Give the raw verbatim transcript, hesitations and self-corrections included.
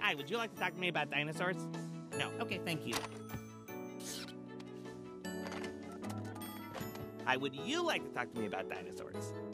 Hi, would you like to talk to me about dinosaurs? No. Okay, thank you. Hi, would you like to talk to me about dinosaurs?